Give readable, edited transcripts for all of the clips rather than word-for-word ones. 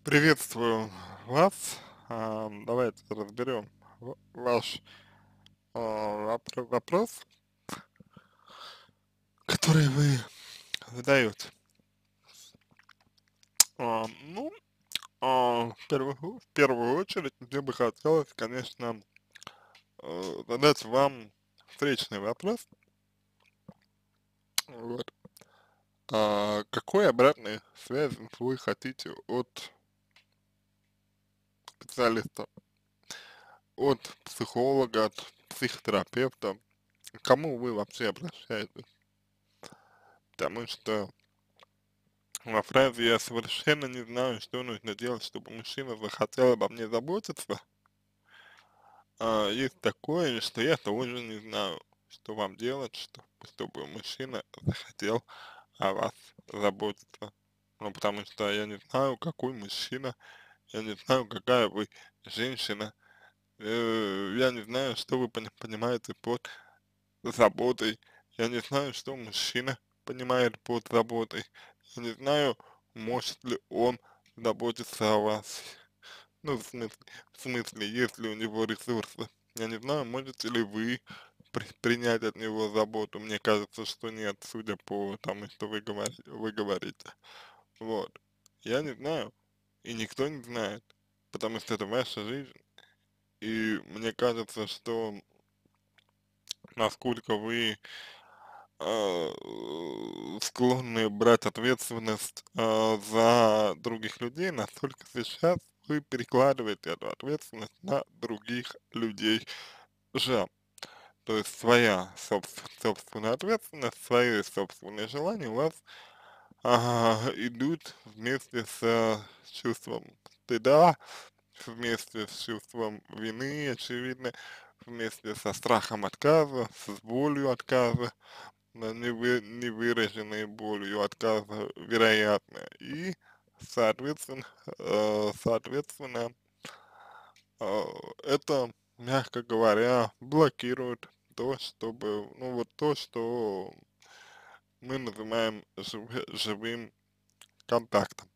Приветствую вас. Давайте разберем ваш вопрос, который вы задаете. Ну, в первую очередь мне бы хотелось, конечно, задать вам встречный вопрос. Вот. Какой обратной связи вы хотите от специалиста, от психолога, от психотерапевта? К кому вы вообще обращаетесь? Потому что во фразе «я совершенно не знаю, что нужно делать, чтобы мужчина захотел обо мне заботиться», есть такое, что я тоже не знаю, что вам делать, чтобы мужчина захотел о вас заботиться. Ну, потому что я не знаю, какой мужчина, я не знаю, какая вы женщина, я не знаю, что вы понимаете под заботой, я не знаю, что мужчина понимает под заботой, я не знаю, может ли он заботиться о вас. Ну, в смысле, есть ли у него ресурсы. Я не знаю, можете ли вы принять от него заботу. Мне кажется, что нет, судя по тому, что вы говорите. Вот. Я не знаю. И никто не знает. Потому что это ваша жизнь. И мне кажется, что насколько вы склонны брать ответственность за других людей, настолько сейчас вы перекладываете эту ответственность на других людей же. То есть своя собственная ответственность, свои собственные желания у вас идут вместе с чувством стыда, вместе с чувством вины, очевидно, вместе со страхом отказа, с болью отказа, невыраженной болью отказа, вероятно, и, соответственно, соответственно, э, это, мягко говоря, блокирует то, чтобы, ну вот то, что мы называем живым контактом.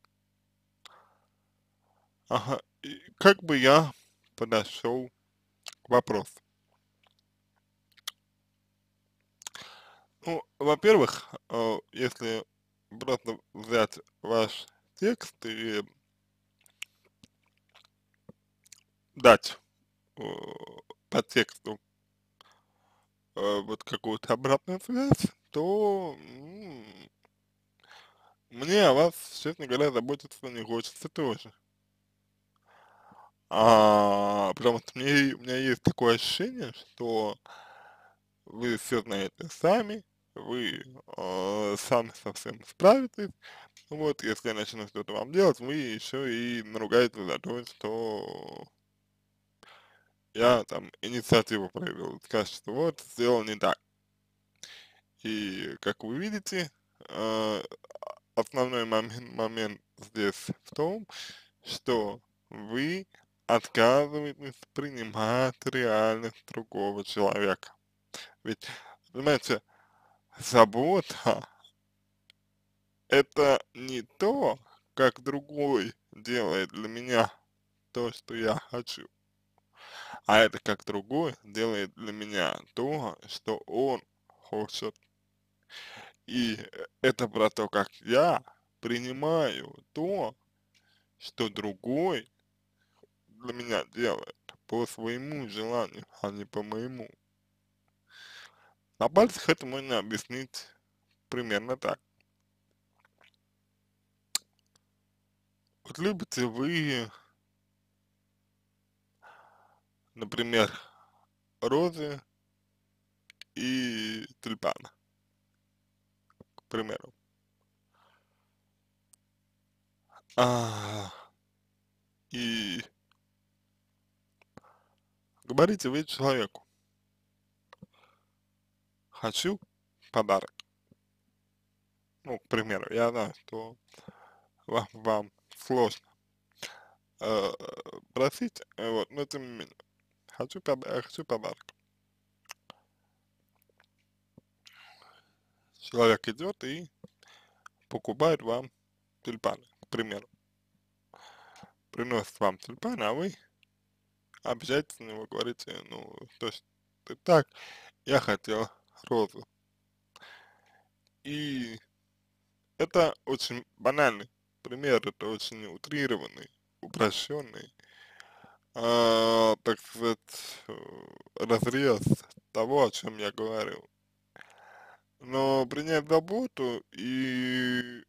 Ага, и как бы я подошел к вопросу? Ну, во-первых, если просто взять ваш текст и дать э, по тексту вот какую-то обратную связь, то мне о вас, честно говоря, заботиться не хочется тоже. Потому что у меня есть такое ощущение, что вы все знаете сами, вы сами со всем справитесь. Вот, если я начну что-то вам делать, вы еще и наругаете за то, что я там инициативу проявил, скажете, что вот, сделал не так. И, как вы видите, э, основной момент здесь в том, что вы отказываетесь принимать реальность другого человека. Ведь, понимаете, забота — это не то, как другой делает для меня то, что я хочу, а это как другой делает для меня то, что он хочет. И это про то, как я принимаю то, что другой для меня делает по своему желанию, а не по моему. На пальцах это можно объяснить примерно так. Вот любите вы, например, розы и тюльпаны, к примеру. А, и говорите вы человеку: хочу подарок. Ну, к примеру, я знаю, что вам сложно э, просить, вот, но тем не менее, хочу подарок. Человек идет и покупает вам тюльпаны, к примеру. приносит вам тюльпаны, а вы общаетесь на него, говорите, ну, то есть ты так, я хотел розу. И это очень банальный пример, это очень утрированный, упрощенный, так сказать, разрез того, о чем я говорю. Но принять заботу и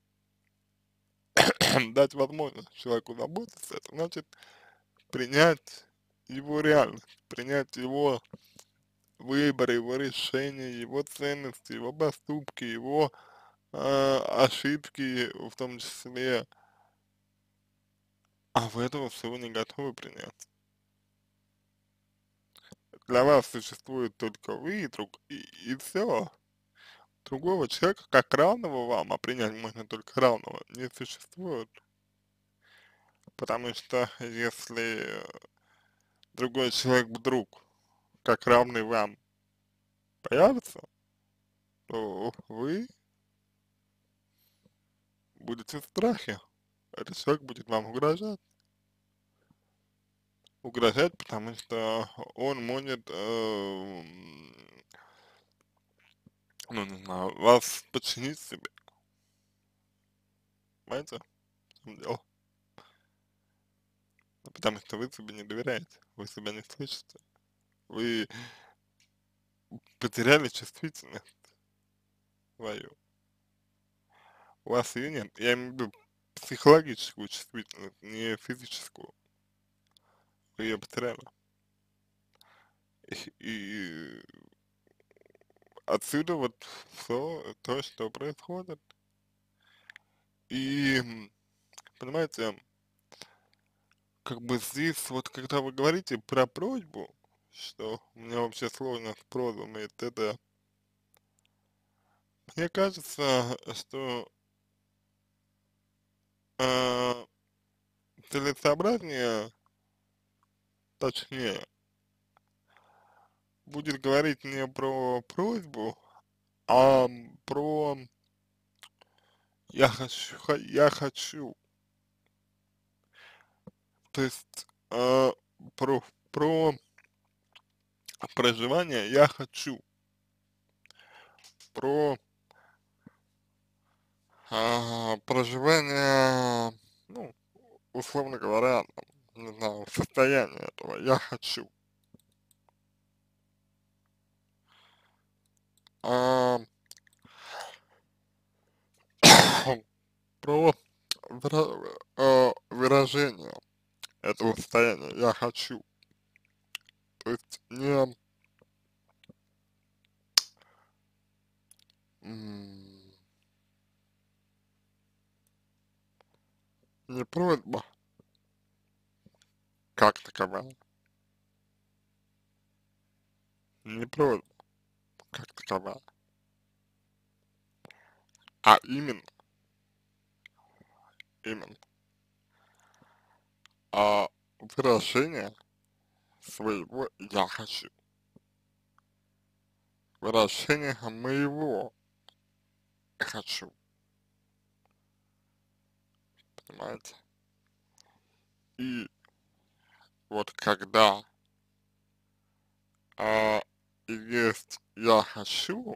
дать возможность человеку заботиться, это значит принять его реальность, принять его выбор, его решения, его ценности, его поступки, его ошибки в том числе, а вы этого всего не готовы принять. Для вас существует только вы и все. Другого человека, как равного вам, а принять можно только равного, не существует. Потому что если другой человек вдруг, как равный вам, появится, то вы будете в страхе. Этот человек будет вам угрожать. Угрожать, потому что он может, ну не знаю, вас подчинить себе. Понимаете, в чем дело? Ну, потому что вы себе не доверяете, вы себя не слышите. Вы потеряли чувствительность свою. У вас ее нет. Я имею в виду психологическую чувствительность, не физическую. Вы ее потеряли. И отсюда вот все то, что происходит. И, понимаете, как бы здесь вот, когда вы говорите про просьбу, что мне вообще сложно с просьбами и т.д., мне кажется, что э, целесообразнее, точнее, будет говорить не про просьбу, а про я хочу, то есть про проживание я хочу, про проживание, ну, условно говоря, там, не знаю, состояние этого я хочу. А, про выражение этого состояния я хочу. То есть м, не просьба как таковая, не просьба как таковая, а именно, а выражение своего я хочу, выражение моего хочу, понимаете? И вот когда а, есть я хочу,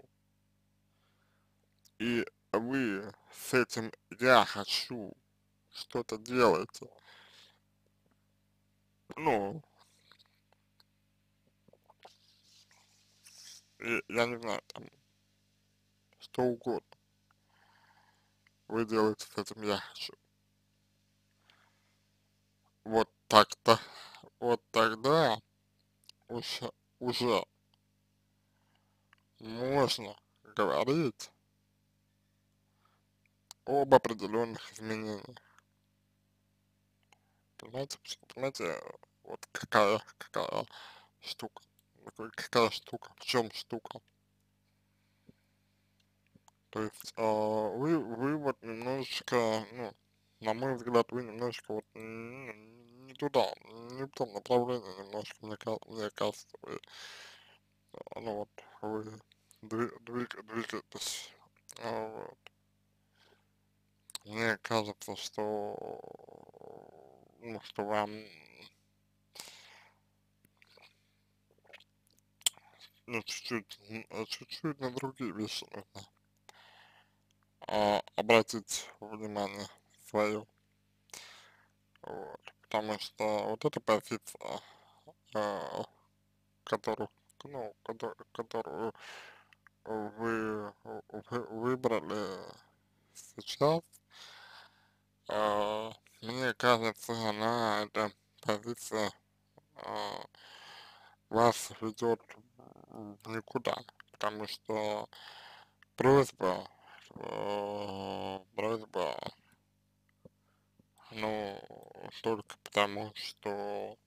и вы с этим я хочу что-то делаете, ну, я не знаю, там, что угодно вы делаете с этим я хочу. Вот так-то, вот тогда уже можно говорить об определенных изменениях. Понимаете, вот какая штука, какая штука, в чем штука. То есть вы вот немножечко, ну, на мой взгляд, вы немножечко вот не туда, не в том направлении немножко, мне кажется, вы, ну вот, вы двигаетесь. Вот. Мне кажется, что ну, что вам, ну, чуть-чуть на другие вещи нужно обратить внимание свое, вот, потому что вот эта позиция, а, которую, ну, которую вы выбрали сейчас, а, мне кажется, эта позиция, а, вас ведет в никуда, потому что просьба, просьба, ну, только потому, что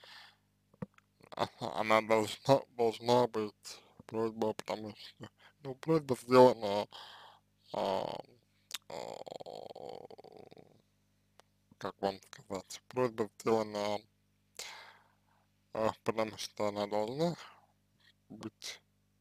она должна быть просьба, потому что, ну, просьба сделана, а, а, как вам сказать, просьба сделана, потому что она должна быть,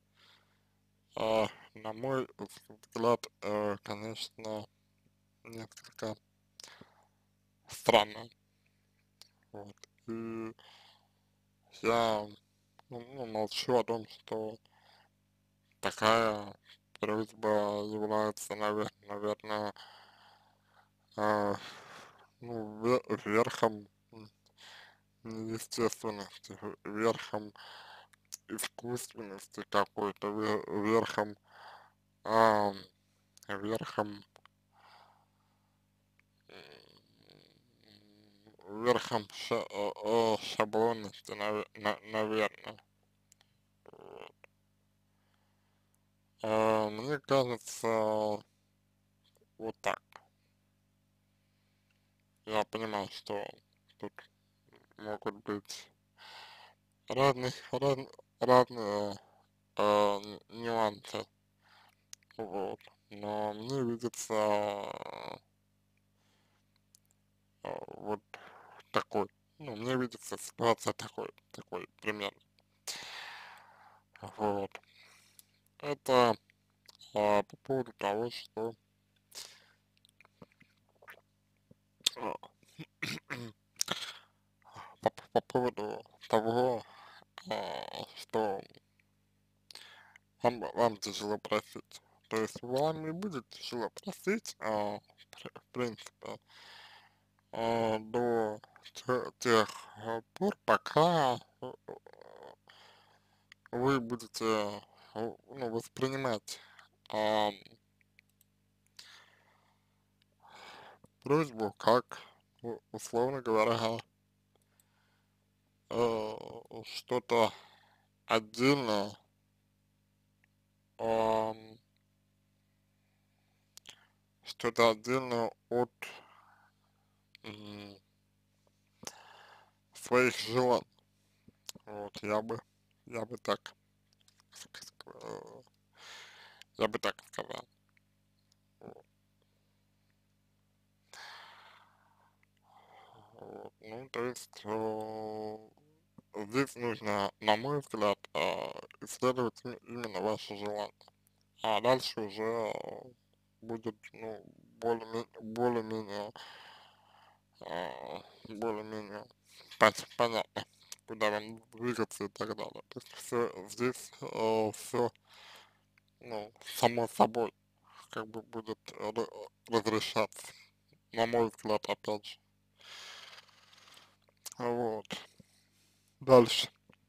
на мой взгляд, конечно, несколько странно, вот, и я, ну, молчу о том, что такая просьба является, наверное, а, ну, верхом неестественности, верхом искусственности какой-то, верхом, ам, верхом, верхом шаблонности, наверное. Мне кажется, вот так. Я понимаю, что тут могут быть разные, разные нюансы, вот. Но мне видится вот такой, ну, мне видится ситуация такой примерно, вот. Это по поводу того, что а, по поводу того, что вам тяжело просить. То есть вам и будет тяжело просить, в принципе, до тех пор, пока вы будете, ну, воспринимать а, просьбу как, условно говоря, что-то отдельное, ам, что-то отдельное от м, своих желаний. Вот, я бы так, э, я бы так сказал. Вот, вот. Ну, то есть, здесь нужно, на мой взгляд, исследовать именно ваши желания. А дальше уже будет, ну, более-менее, более-менее понятно, куда вам двигаться и так далее. То есть все здесь, все, ну, само собой, как бы будет разрешаться, на мой взгляд, опять же. Вот. Дальше.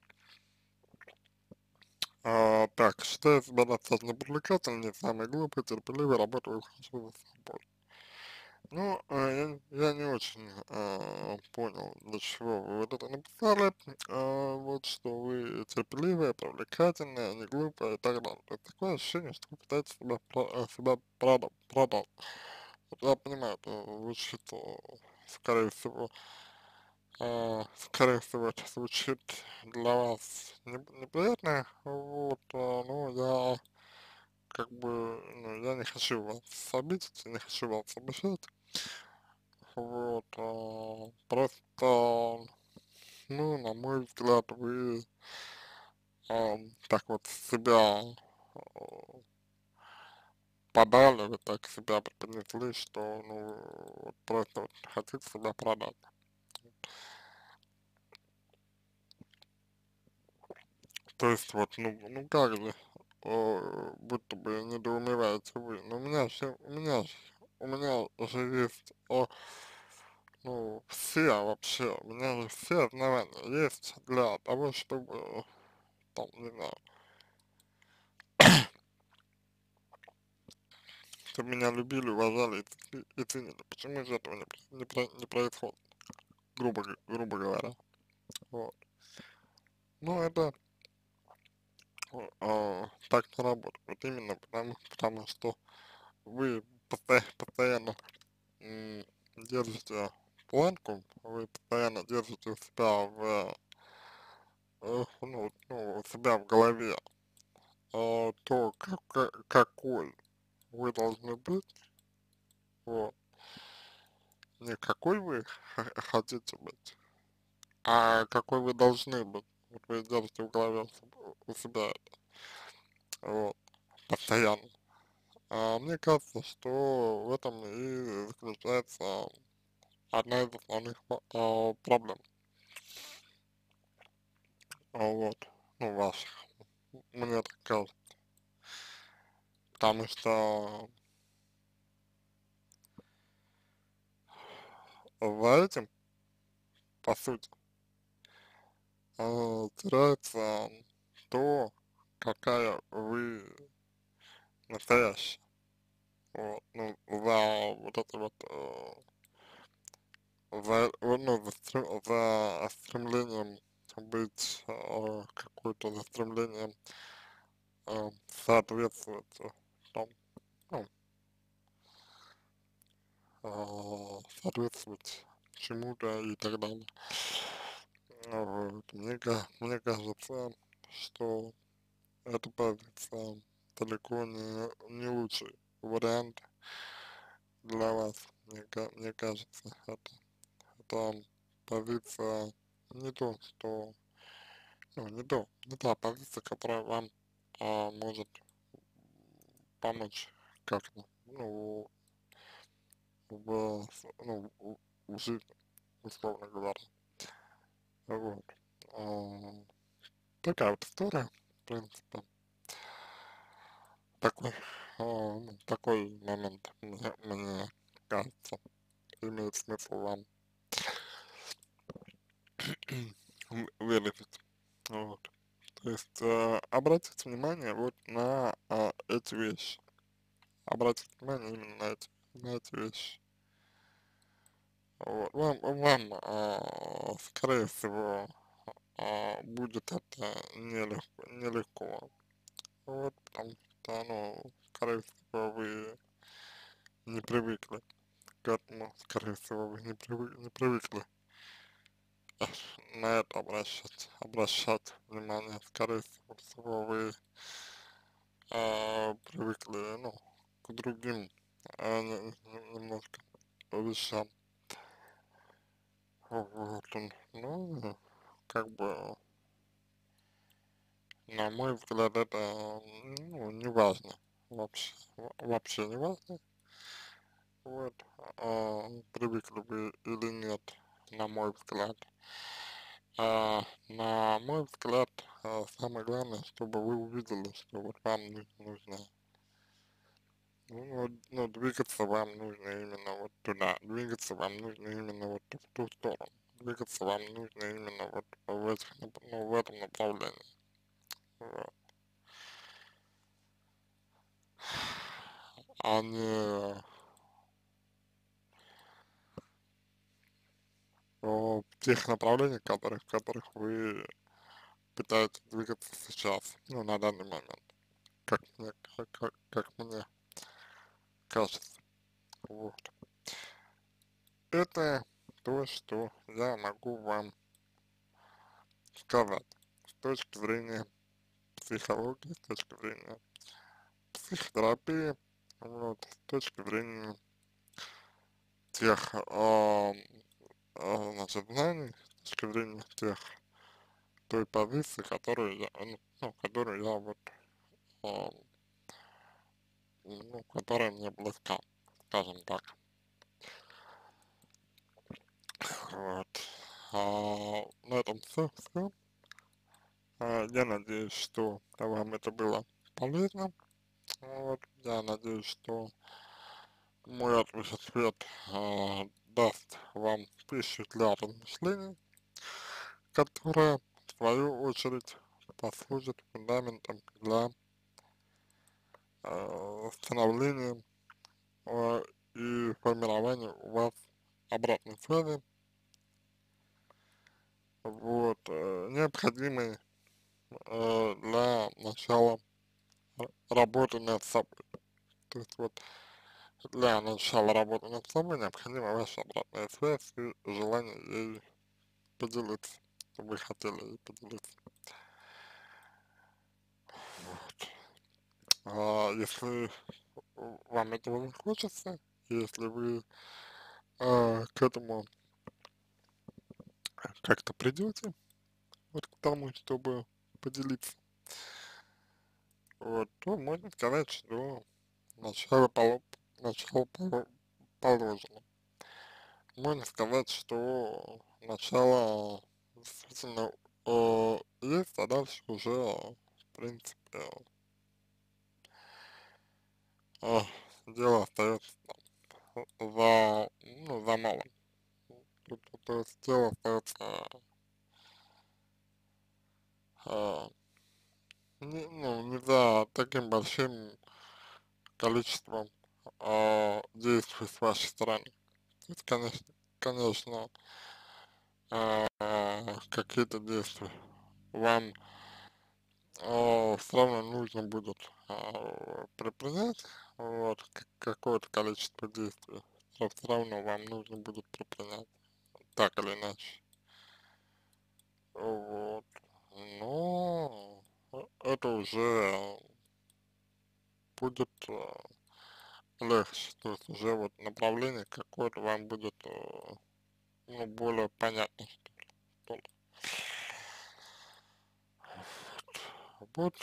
Так, считаю себя достаточно привлекательным, не самый глупый, терпеливый, работаю хорошо за собой. Ну, я не очень понял, для чего вы вот это написали, вот что вы терпеливая, привлекательная, не глупая и так далее. То есть такое ощущение, что вы пытаетесь себя продать. Вот я понимаю, это звучит, скорее всего, это звучит для вас неприятно, вот, но я как бы, ну, я не хочу вас обидеть, не хочу вас обижать. Вот, просто, ну, на мой взгляд, вы так вот себя а, подали, вы так себя преподнесли, что, ну, вот просто вот хотите себя продать. То есть вот, ну как же, будто бы недоумеваете вы. Но у меня же есть, ну, все вообще, у меня же все основания есть для того, чтобы, там, не знаю, чтобы меня любили, уважали и ценили. Почему же этого не происходит, грубо говоря. Вот. Ну, это так не работает. Вот именно потому что вы постоянно держите планку, вы постоянно держите у себя у себя в голове, то, какой вы должны быть, вот, не какой вы хотите быть, а какой вы должны быть. Вот вы держите в голове у себя это, вот, постоянно. А мне кажется, что в этом и заключается одна из основных проблем, вот, ну, ваших, мне так кажется, потому что за этим, по сути, теряется то, какая вы настоящая, вот, ну, за вот это вот, за стремлением быть, какой-то, за стремлением соответствовать, там, ну, соответствовать чему-то и так далее. Вот. Мне кажется, что эта позиция далеко не лучший вариант для вас. Мне кажется, это позиция не то, что, ну, не та позиция, которая вам может помочь как-то, ну, в жизни, условно говоря. Вот. А, такая вот история, в принципе. Такой, такой момент, мне кажется, имеет смысл вам выразить. Вот. То есть, обратите внимание вот на эти вещи. Обратите внимание именно на эти вещи. Вот. Скорее всего, будет это нелегко. Вот, потому что, ну, скорее всего, вы не привыкли к этому, скорее всего, вы не привыкли на это обращать внимание, скорее всего, вы привыкли, ну, к другим немножко вещам. Вот, ну, как бы, на мой взгляд, это, ну, не важно, вообще не важно, вот, привыкли вы или нет, на мой взгляд. На мой взгляд, самое главное, чтобы вы увидели, что вот вам нужно, ну, двигаться вам нужно именно вот туда, двигаться вам нужно именно вот в ту сторону, двигаться вам нужно именно вот в этом направлении. Вот. А не в тех направлениях, в которых вы пытаетесь двигаться сейчас, ну, на данный момент, как мне кажется. Вот. Это то, что я могу вам сказать с точки зрения психологии, с точки зрения психотерапии, вот, с точки зрения тех, значит, знаний, с точки зрения той позиции, которую я вот, а, ну, которая мне близка, скажем так. Вот. На этом все. Я надеюсь, что вам это было полезно. Вот, я надеюсь, что мой ответ даст вам пищу для размышлений, которая, в свою очередь, послужит фундаментом для становления и формирования у вас обратной связи, вот, необходимой для начала работы над собой. То есть вот для начала работы над собой необходима ваша обратная связь и желание ей поделиться. Вы хотели ей поделиться. Вот. Если вам этого не хочется, если вы к этому как-то придете, вот к тому, чтобы поделиться, вот, то можно сказать, что начало, начало положено. Можно сказать, что начало действительно есть, а дальше уже, в принципе, э, дело остается за малым. То есть дело остается э, не за таким большим количеством действий с вашей стороны. То есть, конечно, какие-то действия вам все равно нужно будет предпринять, вот, какое-то количество действий, все равно вам нужно будет предпринять, так или иначе, вот, но это уже будет легче, то есть уже вот направление какое-то вам будет, ну, более понятно, что ли. Вот,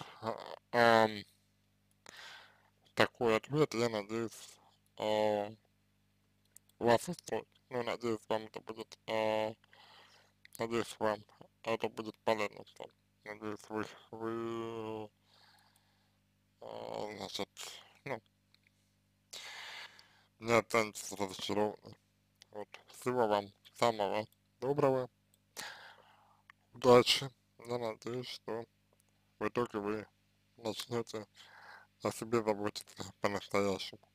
такой ответ, я надеюсь, а, вас устроит. Ну, надеюсь, вам это будет, надеюсь, вам это будет полезно. Надеюсь, вы значит, ну, не останетесь разочарованы. Вот, всего вам самого доброго, удачи. Я надеюсь, что в итоге вы начнете о себе заботиться по-настоящему.